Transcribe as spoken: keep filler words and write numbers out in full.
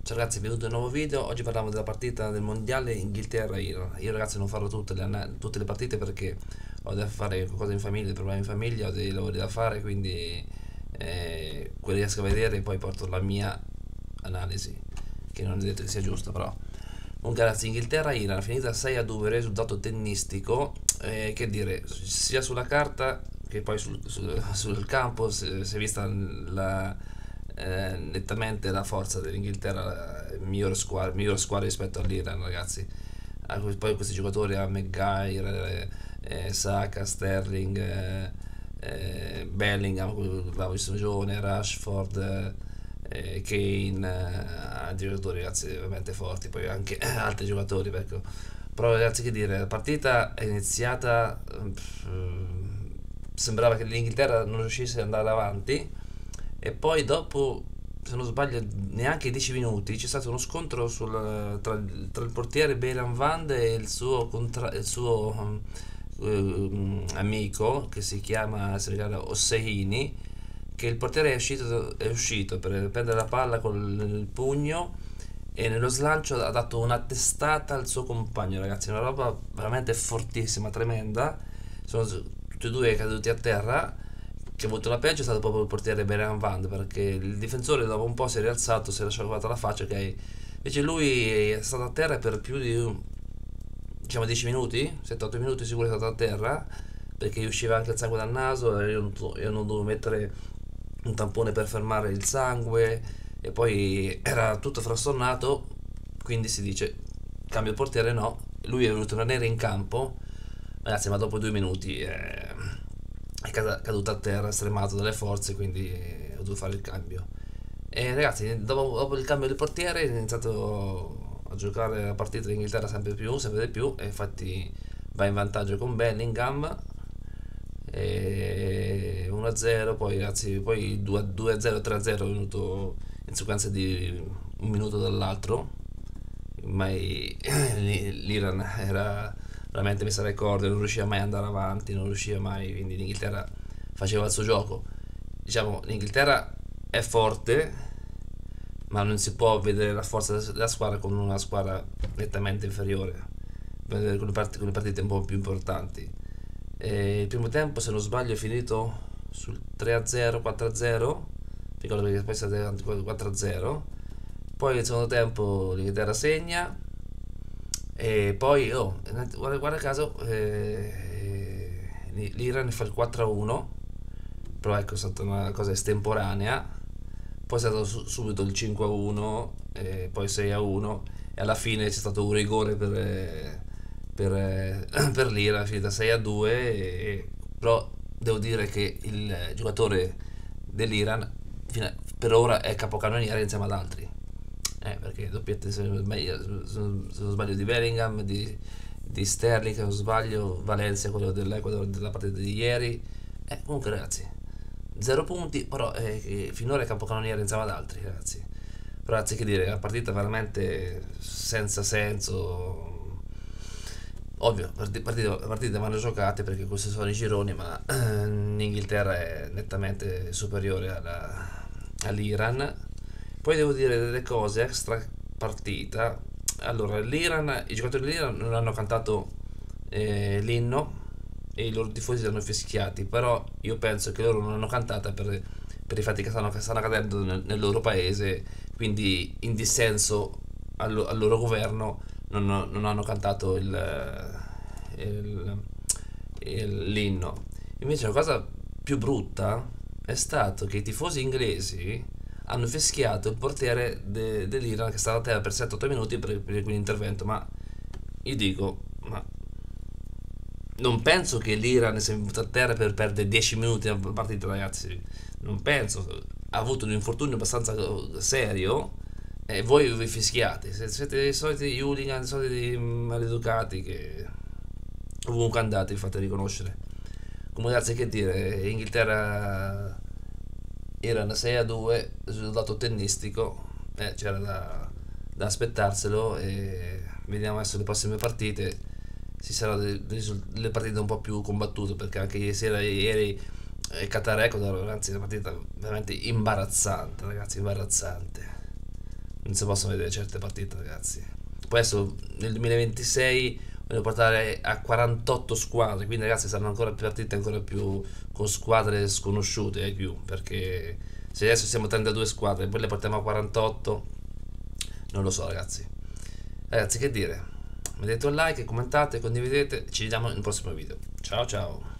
Ciao ragazzi, benvenuti in un nuovo video. Oggi parliamo della partita del mondiale Inghilterra-Iran. Io ragazzi non farò tutte le, ana- tutte le partite perché ho da fare qualcosa in famiglia, dei problemi in famiglia, ho dei lavori da fare, quindi eh, quelli riesco a vedere e poi porto la mia analisi, che non è detto che sia giusta però. Comunque ragazzi, Inghilterra-Iran finita sei a due, risultato tennistico, eh, che dire, sia sulla carta che poi sul, sul- sul campo si, si è vista la eh, nettamente la forza dell'Inghilterra, eh, migliore squadra, migliore squadra rispetto all'Iran, ragazzi. Ah, poi questi giocatori, a Maguire, eh, eh, Saka, Sterling, eh, eh, Bellingham, bravo di stagione, Rashford, eh, Kane, eh, giocatori ragazzi veramente forti, poi anche altri giocatori, ecco. Però ragazzi che dire, la partita è iniziata, eh, sembrava che l'Inghilterra non riuscisse ad andare avanti e poi dopo, se non sbaglio, neanche dieci minuti c'è stato uno scontro sul- tra, il tra il portiere Beiran Van e il suo, contra- il suo um, um, amico che si chiama, si chiama Osseini, che il portiere è uscito, è uscito per prendere la palla con il pugno e nello slancio ha dato una testata al suo compagno, ragazzi, una roba veramente fortissima, tremenda. Sono tutti e due caduti a terra. Che ha avuto la peggio è stato proprio il portiere Beren Van, perché il difensore dopo un po' si è rialzato, si è lasciato la faccia, ok. Invece lui è stato a terra per più di diciamo dieci minuti, sette otto minuti sicuro è stato a terra, perché gli usciva anche il sangue dal naso e io non, io non dovevo mettere un tampone per fermare il sangue e poi era tutto frastornato, quindi si dice cambio portiere no, lui è voluto rimanere in campo, ragazzi, ma dopo due minuti eh, è caduto a terra stremato dalle forze, quindi ho dovuto fare il cambio. E ragazzi, dopo, dopo il cambio del portiere è iniziato a giocare la partita d'Inghilterra sempre più, sempre di più, e infatti va in vantaggio con Bellingham e uno a zero, poi ragazzi, poi due a zero, tre a zero è venuto in sequenza di un minuto dall'altro, mai l'Iran era veramente messa alle corde, non riusciva mai ad andare avanti, non riusciva mai, quindi l'Inghilterra faceva il suo gioco. Diciamo, l'Inghilterra è forte, ma non si può vedere la forza della squadra con una squadra nettamente inferiore, con le, part- con le partite un po' più importanti. E il primo tempo, se non sbaglio, è finito sul tre a zero, quattro a zero, ricordo perché poi è stato quattro a zero. Poi il secondo tempo l'Inghilterra segna e poi, oh, guarda, guarda caso, eh, l'Iran fa il quattro a uno, però ecco è stata una cosa estemporanea, poi è stato su- subito il cinque a uno, e poi sei a uno e alla fine c'è stato un rigore per, eh, per, eh, per l'Iran, è finita sei a due, e- però devo dire che il giocatore dell'Iran fino- per ora è capocannoniere insieme ad altri, eh, perché doppiette se non sbaglio, se non se non sbaglio di Bellingham, di, di Sterling, se non sbaglio Valencia, quello dell'Ecuador della partita di ieri. Eh, comunque ragazzi, zero punti, però eh, finora è capocannoniere insieme ad altri, ragazzi. Però ragazzi, che dire, la partita veramente senza senso. Ovvio, partite, partite, partite vanno giocate perché questi sono i gironi, ma eh, l'Inghilterra è nettamente superiore alla- all'Iran. Poi devo dire delle cose extra partita. Allora, l'Iran, i giocatori dell'Iran non hanno cantato eh, l'inno e i loro tifosi li hanno fischiati, però io penso che loro non hanno cantata per, per i fatti che stanno, che stanno accadendo nel, nel loro paese, quindi in dissenso al, al loro governo non, non hanno cantato il, il- il- l'inno. Invece la cosa più brutta è stato che i tifosi inglesi hanno fischiato il portiere de- dell'Iran che stava a terra per sette otto minuti per, per quell'intervento, ma io dico, ma non penso che l'Iran sia venuto a terra per perdere dieci minuti a partita, ragazzi. Non penso. Ha avuto un infortunio abbastanza serio e voi vi fischiate. Siete i soliti hooligan, i soliti maleducati che ovunque andate vi fate riconoscere. Come ragazzi, che dire, Inghilterra era sei a due, risultato tennistico, eh, c'era da, da aspettarselo e vediamo adesso le prossime partite ci saranno delle, delle partite un po' più combattute, perché anche ieri sera ieri eh, Qatar Ecuador, anzi una partita veramente imbarazzante, ragazzi, imbarazzante. non si possono vedere certe partite, ragazzi. Poi adesso nel duemilaventisei vogliono portare a quarantotto squadre, quindi ragazzi saranno ancora più partite, ancora più con squadre sconosciute ai più, perché se adesso siamo trentadue squadre e poi le portiamo a quarantotto, non lo so, ragazzi. Ragazzi, che dire? Mettete un like, commentate, condividete, ci vediamo nel prossimo video. Ciao ciao.